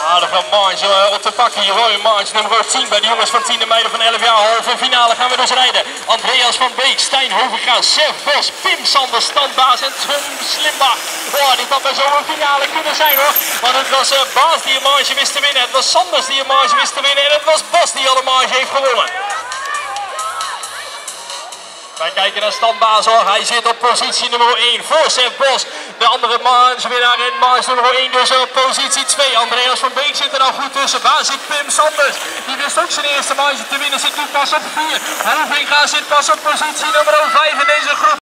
Aardige marge op te pakken hier hoor. Marge nummer 10 bij de jongens van 10 meiden van 11 jaar. Halve finale gaan we dus rijden. Andreas van Beek, Stijn Hovenga, Sef Bos, Pim Sanders, standbaas en Tom Slimbach. Oh, dit had bij zo'n finale kunnen zijn hoor. Want het was Baas die een marge wist te winnen. Het was Sanders die een marge wist te winnen. En het was Bos die alle marge heeft gewonnen. Wij kijken naar standbaas hoor. Hij zit op positie nummer 1 voor Sef Bos. De andere margewinnaar en marge nummer 1 dus op positie 2. Andreas van Beek zit er al goed tussen. Waar zit Pim Sanders? Die wist ook zijn eerste marge te winnen. Zit nu pas op 4. Hovenga zit pas op positie nummer 5 in deze groep.